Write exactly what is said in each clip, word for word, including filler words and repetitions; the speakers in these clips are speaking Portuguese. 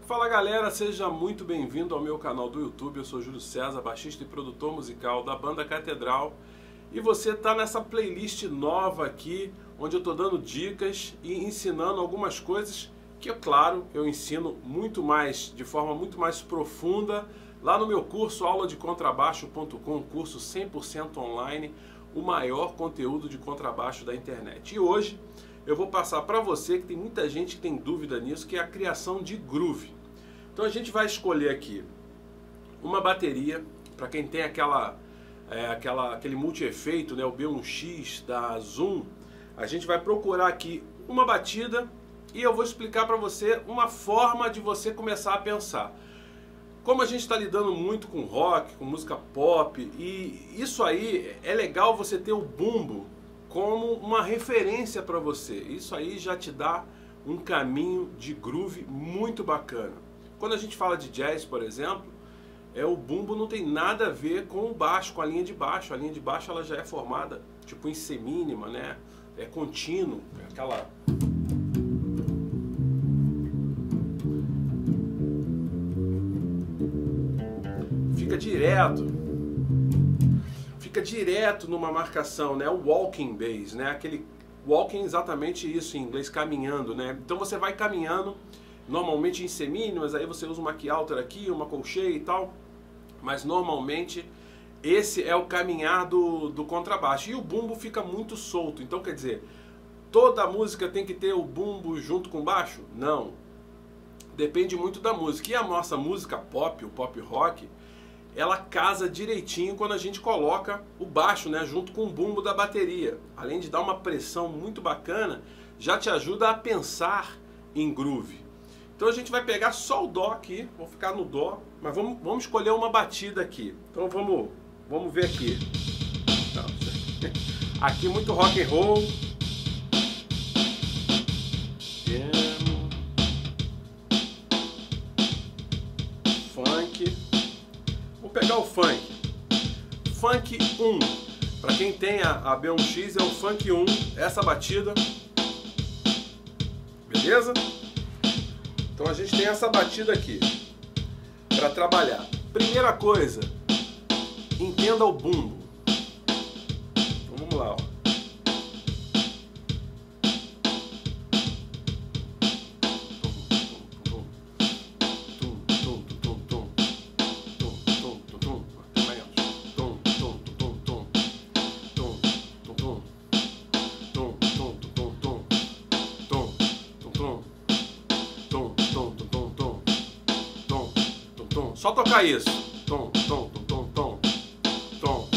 Fala galera, seja muito bem-vindo ao meu canal do YouTube. Eu sou Júlio César, baixista e produtor musical da banda Catedral. E você está nessa playlist nova aqui, onde eu estou dando dicas e ensinando algumas coisas que, é claro, eu ensino muito mais, de forma muito mais profunda, lá no meu curso aula de contrabaixo ponto com, curso cem por cento online, o maior conteúdo de contrabaixo da internet. E hoje eu vou passar para você, que tem muita gente que tem dúvida nisso, que é a criação de groove. Então a gente vai escolher aqui uma bateria, para quem tem aquela, é, aquela, aquele multi-efeito, né, o B um X da Zoom, a gente vai procurar aqui uma batida e eu vou explicar para você uma forma de você começar a pensar. Como a gente está lidando muito com rock, com música pop, e isso aí é legal você ter o bumbo como uma referência para você. Isso aí já te dá um caminho de groove muito bacana. Quando a gente fala de jazz, por exemplo, é, o bumbo não tem nada a ver com o baixo, com a linha de baixo. A linha de baixo ela já é formada tipo em semínima, né? É contínuo, é aquela... Fica direto. Fica direto numa marcação, né? O walking bass, né? Aquele walking, exatamente isso em inglês, caminhando, né? Então você vai caminhando, normalmente em semínimas, aí você usa uma key alter aqui, uma colcheia e tal, mas normalmente esse é o caminhar do, do contrabaixo. E o bumbo fica muito solto, então quer dizer, toda música tem que ter o bumbo junto com o baixo? Não. Depende muito da música. E a nossa música pop, o pop rock, ela casa direitinho quando a gente coloca o baixo, né, junto com o bumbo da bateria. Além de dar uma pressão muito bacana, já te ajuda a pensar em groove. Então a gente vai pegar só o dó aqui, vou ficar no dó, mas vamos, vamos escolher uma batida aqui. Então vamos, vamos ver aqui. Aqui muito rock and roll. Funk. Vou pegar o funk. Funk um. Para quem tem a, a B um X é o Funk um, essa batida. Beleza? Então a gente tem essa batida aqui para trabalhar. Primeira coisa, entenda o bumbo. Então vamos lá, ó. Só tocar isso. Tom, tom, tom, tom, tom, tom.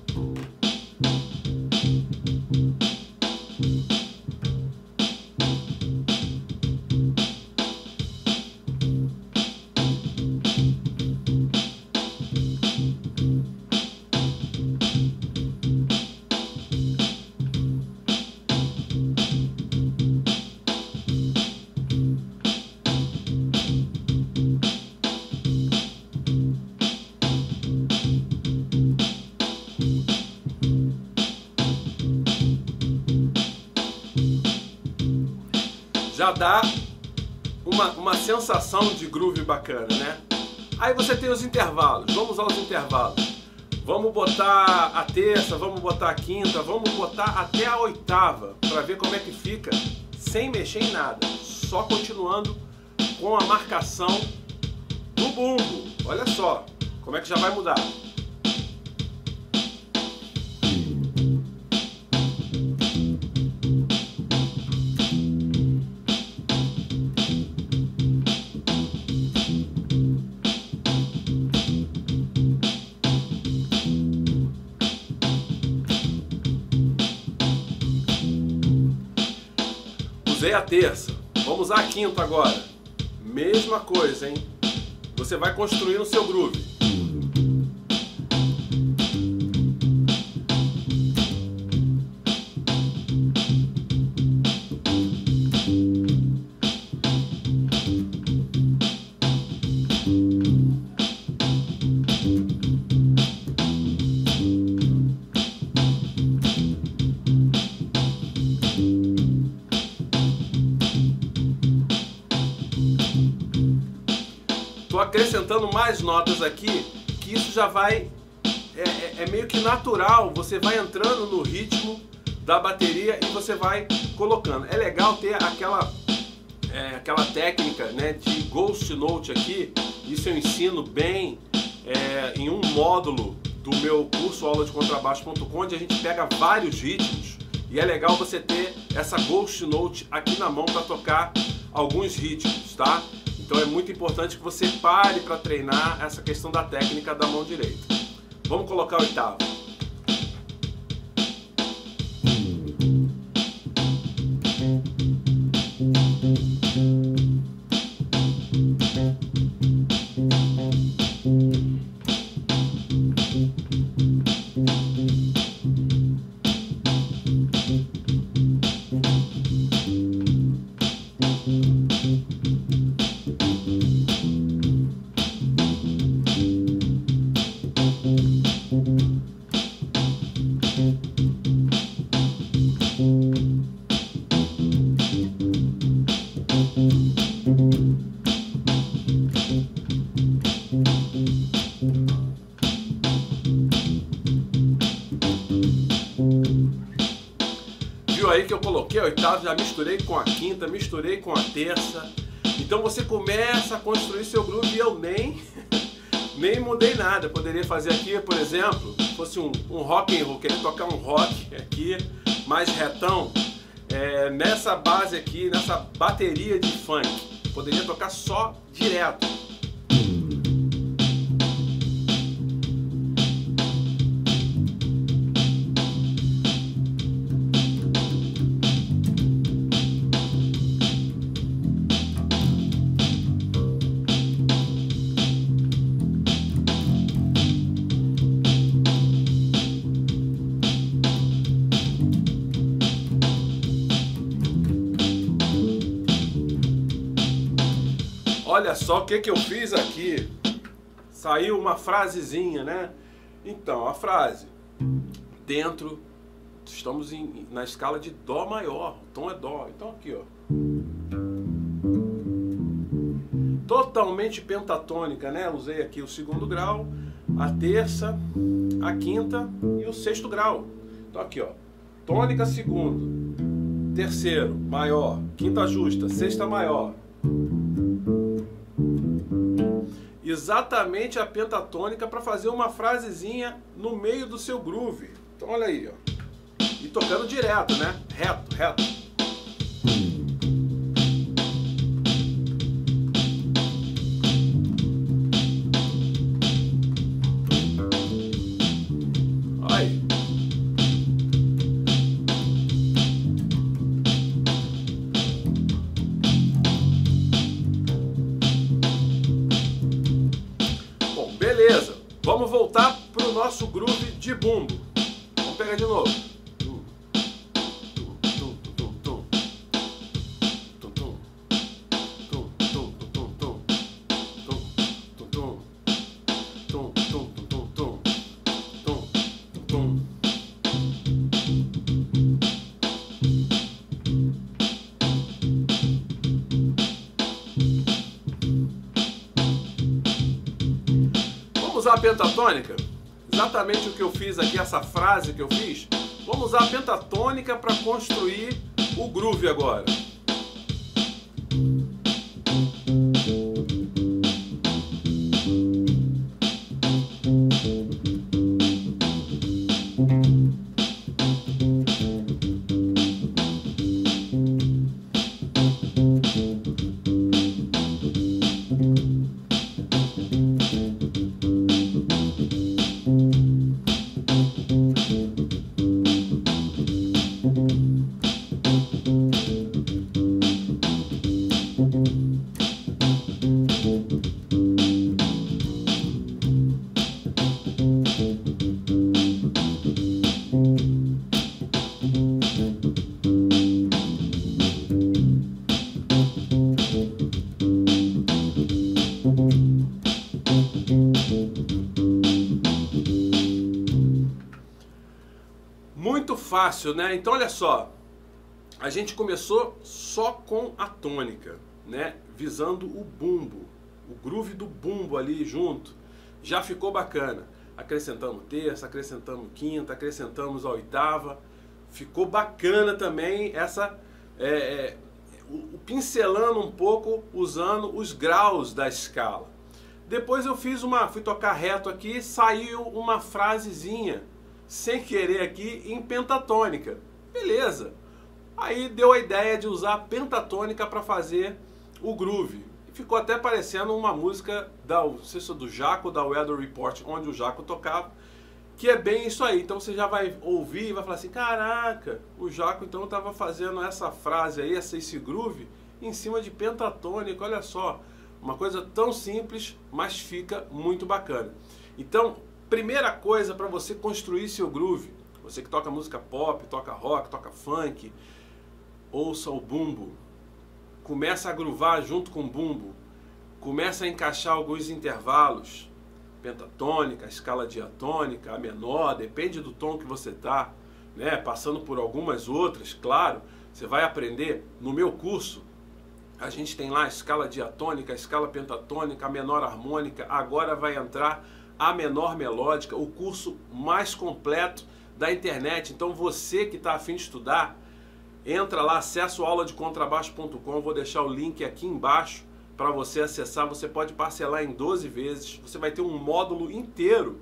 Já dá uma, uma sensação de groove bacana, né? Aí você tem os intervalos, vamos aos intervalos. Vamos botar a terça, vamos botar a quinta, vamos botar até a oitava, para ver como é que fica, sem mexer em nada, só continuando com a marcação do bumbo. Olha só, como é que já vai mudar. Usei a terça, vamos usar a quinta agora. Mesma coisa, hein? Você vai construir o seu groove. Tô acrescentando mais notas aqui, que isso já vai, é, é, é meio que natural, você vai entrando no ritmo da bateria e você vai colocando. É legal ter aquela, é, aquela técnica, né, de Ghost Note aqui, isso eu ensino bem é, em um módulo do meu curso aula de contrabaixo ponto com, onde a gente pega vários ritmos e é legal você ter essa Ghost Note aqui na mão para tocar alguns ritmos, tá? Então é muito importante que você pare para treinar essa questão da técnica da mão direita. Vamos colocar o oitavo. Viu aí que eu coloquei a oitava, já misturei com a quinta, misturei com a terça. Então você começa a construir seu groove e eu nem, nem mudei nada. Eu poderia fazer aqui, por exemplo, se fosse um, um rock and roll, querer tocar um rock aqui, mais retão, é, nessa base aqui, nessa bateria de funk. Poderia tocar só direto. Olha só o que que eu fiz aqui. Saiu uma frasezinha, né? Então, a frase. Dentro, estamos em, na escala de Dó maior. O tom é Dó. Então aqui, ó. Totalmente pentatônica, né? Usei aqui o segundo grau, a terça, a quinta e o sexto grau. Então aqui, ó. Tônica segundo, terceiro maior, quinta justa, sexta maior. Exatamente a pentatônica para fazer uma frasezinha no meio do seu groove. Então olha aí, ó. E tocando direto, né? Reto, reto. Aí. Beleza, vamos voltar para o nosso groove de bumbo. Vamos pegar de novo. Usar a pentatônica, exatamente o que eu fiz aqui, essa frase que eu fiz, vamos usar a pentatônica para construir o groove agora. Muito fácil, né? Então olha só, a gente começou só com a tônica, né? Visando o bumbo, o groove do bumbo ali junto, já ficou bacana. Acrescentamos terça, acrescentamos quinta, acrescentamos a oitava. Ficou bacana também essa, é, é, o, o pincelando um pouco, usando os graus da escala. Depois eu fiz uma, fui tocar reto aqui, saiu uma frasezinha, sem querer aqui, em pentatônica. Beleza. Aí deu a ideia de usar a pentatônica para fazer o groove. Ficou até parecendo uma música da, não sei se é do Jaco, da Weather Report, onde o Jaco tocava, que é bem isso aí. Então você já vai ouvir e vai falar assim, caraca, o Jaco então estava fazendo essa frase aí, esse groove, em cima de pentatônica, olha só. Uma coisa tão simples, mas fica muito bacana. Então, primeira coisa para você construir seu groove, você que toca música pop, toca rock, toca funk, ouça o bumbo. Começa a groovar junto com o bumbo. Começa a encaixar alguns intervalos. Pentatônica, escala diatônica, a menor, depende do tom que você está, né? Passando por algumas outras, claro. Você vai aprender no meu curso. A gente tem lá a escala diatônica, a escala pentatônica, a menor harmônica. Agora vai entrar a menor melódica, o curso mais completo da internet. Então você que está a fim de estudar, entra lá, acessa o aula de contrabaixo ponto com, vou deixar o link aqui embaixo para você acessar. Você pode parcelar em doze vezes, você vai ter um módulo inteiro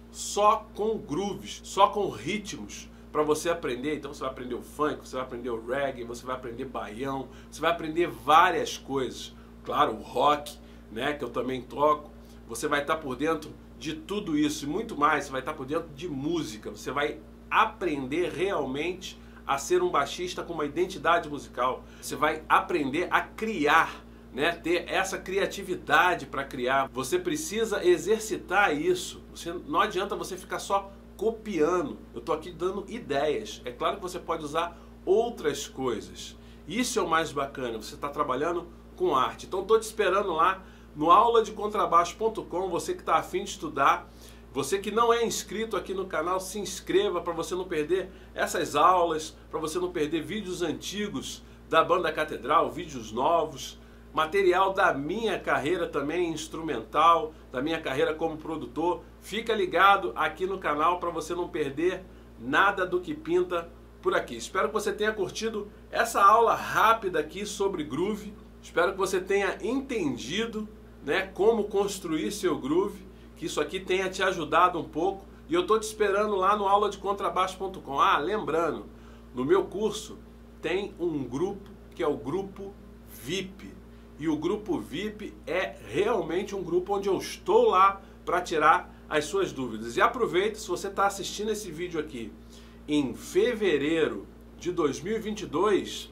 só com grooves, só com ritmos para você aprender. Então você vai aprender o funk, você vai aprender o reggae, você vai aprender baião, você vai aprender várias coisas. Claro, o rock, né, que eu também toco. Você vai estar por dentro de tudo isso e muito mais, você vai estar por dentro de música, você vai aprender realmente a ser um baixista com uma identidade musical. Você vai aprender a criar, né? Ter essa criatividade para criar. Você precisa exercitar isso. Você, não adianta você ficar só copiando. Eu estou aqui dando ideias. É claro que você pode usar outras coisas. Isso é o mais bacana. Você está trabalhando com arte. Então estou te esperando lá no aula de contrabaixo ponto com. Você que está a fim de estudar. Você que não é inscrito aqui no canal, se inscreva para você não perder essas aulas, para você não perder vídeos antigos da Banda Catedral, vídeos novos, material da minha carreira também instrumental, da minha carreira como produtor. Fica ligado aqui no canal para você não perder nada do que pinta por aqui. Espero que você tenha curtido essa aula rápida aqui sobre groove. Espero que você tenha entendido, né, como construir seu groove. Que isso aqui tenha te ajudado um pouco. E eu estou te esperando lá no aula de contrabaixo ponto com. Ah, lembrando, no meu curso tem um grupo que é o grupo V I P. E o grupo V I P é realmente um grupo onde eu estou lá para tirar as suas dúvidas. E aproveita, se você está assistindo esse vídeo aqui em fevereiro de dois mil e vinte e dois,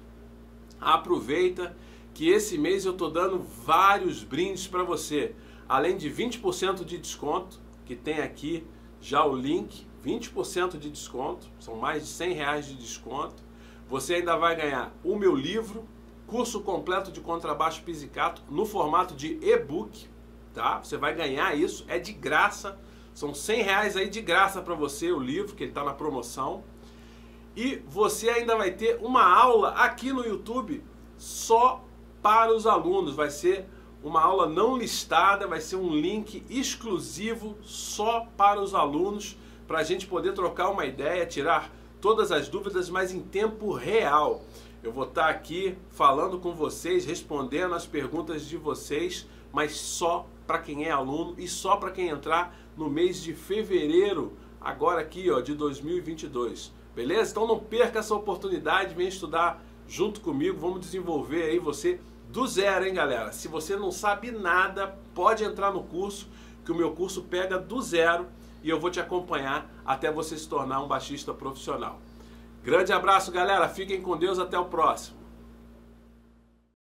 aproveita que esse mês eu estou dando vários brindes para você. Além de vinte por cento de desconto, que tem aqui já o link, vinte por cento de desconto, são mais de cem reais de desconto. Você ainda vai ganhar o meu livro, curso completo de contrabaixo pizzicato, no formato de e-book, tá? Você vai ganhar isso, é de graça, são cem reais aí de graça para você o livro, que ele está na promoção. E você ainda vai ter uma aula aqui no YouTube só para os alunos, vai ser uma aula não listada, vai ser um link exclusivo só para os alunos, para a gente poder trocar uma ideia, tirar todas as dúvidas, mas em tempo real. Eu vou estar aqui falando com vocês, respondendo as perguntas de vocês, mas só para quem é aluno e só para quem entrar no mês de fevereiro, agora aqui, ó, de dois mil e vinte e dois. Beleza? Então não perca essa oportunidade, vem estudar junto comigo, vamos desenvolver aí você do zero, hein, galera? Se você não sabe nada, pode entrar no curso, que o meu curso pega do zero e eu vou te acompanhar até você se tornar um baixista profissional. Grande abraço, galera. Fiquem com Deus. Até o próximo.